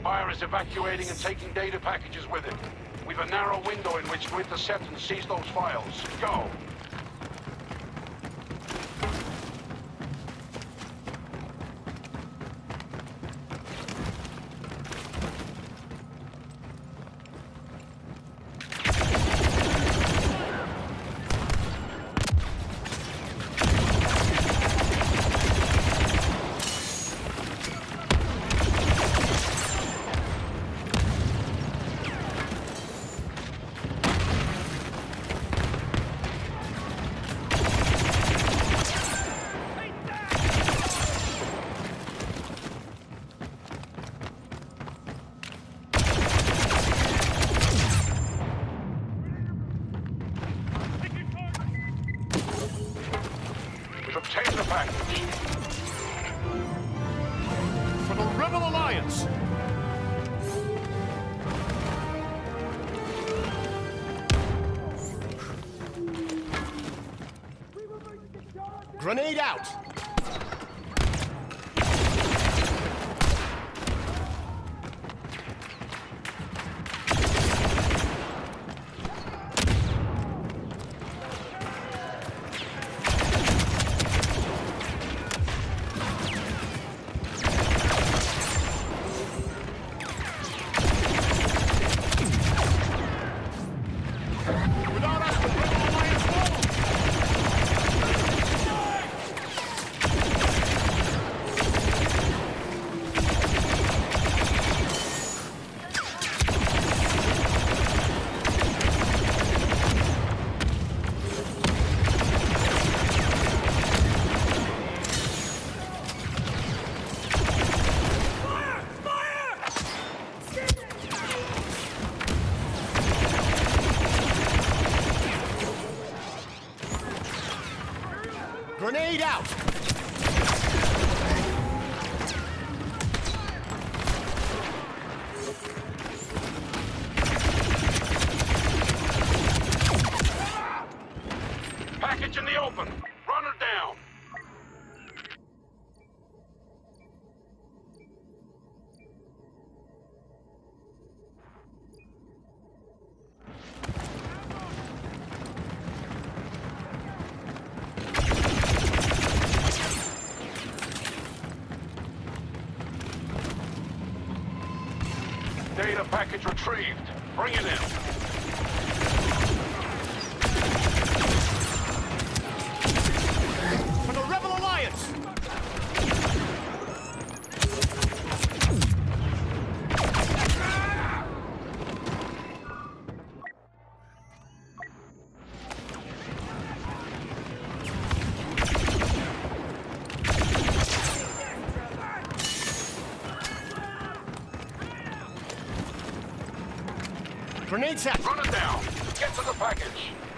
Fire is evacuating and taking data packages with it. We've a narrow window in which to intercept and seize those files. Go! Obtain the package. For the Rebel Alliance! Grenade out! Grenade out! Package in the open! Run her down! Data package retrieved. Bring it in. For the Rebel Alliance! Grenade set! Run it down! Get to the package!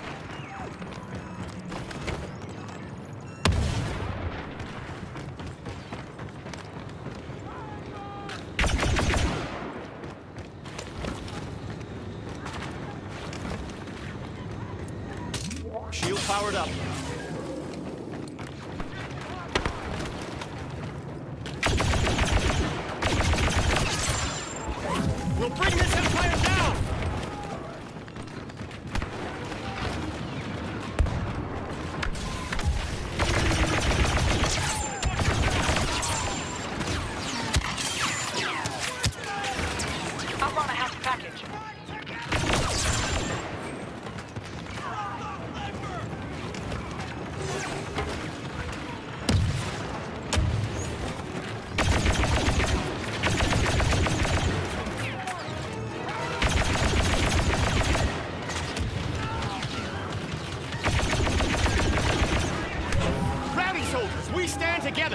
Shield powered up. We'll bring this Empire down! We stand together!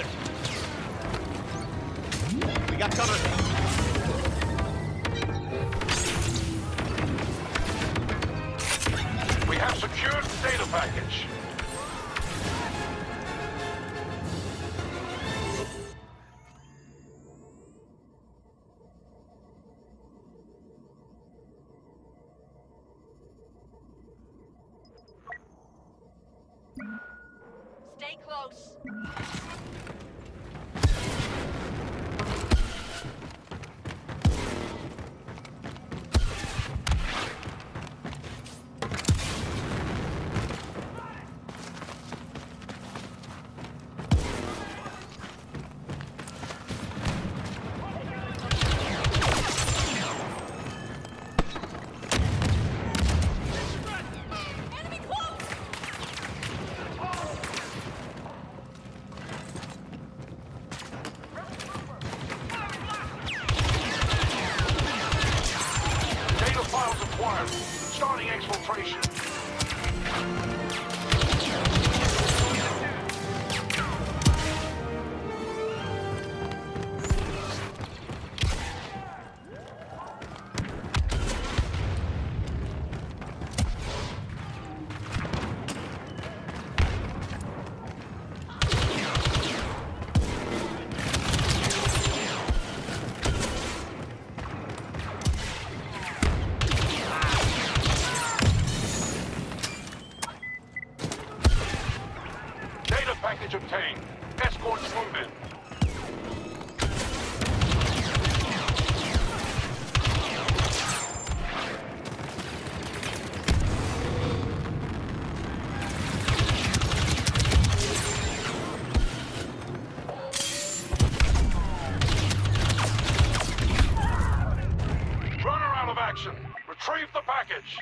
We got cover. We have secured the data package. Stay close. package obtained. Escorts move in. Runner out of action. Retrieve the package.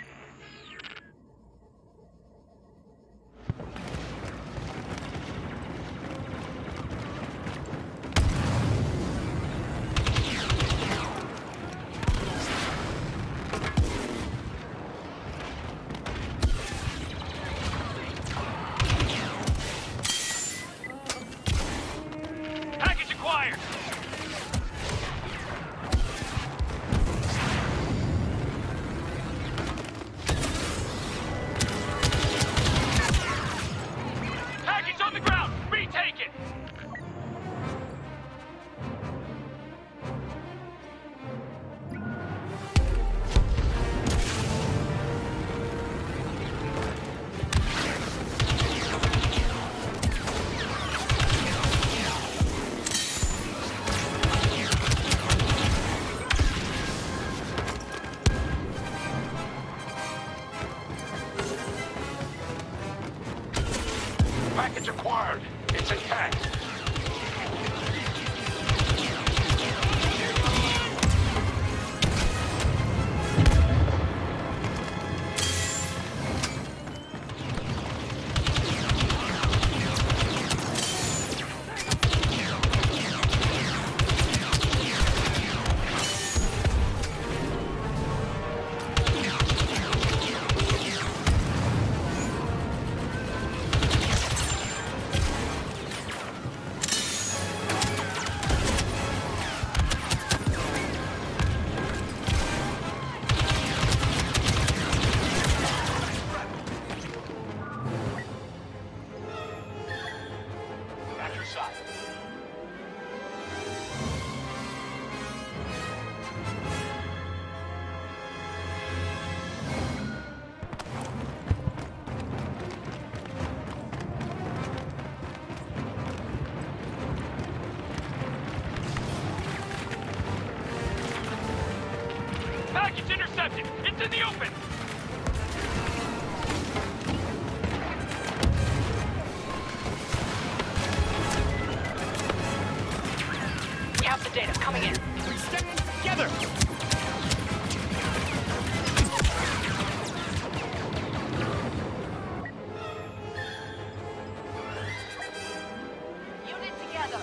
Package acquired! Package on the ground! Retake it! Package acquired. It's intact. At your side. Package intercepted! It's in the open! We have the data coming in. We stand together! Unit together.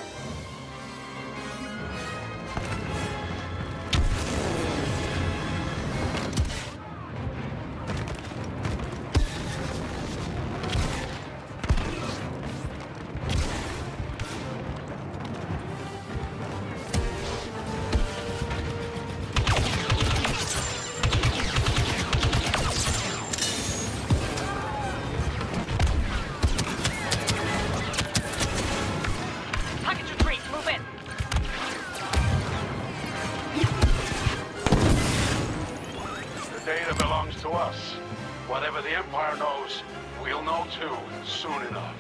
Package retreat. Move in. The data belongs to us. Whatever the Empire knows, we'll know too, soon enough.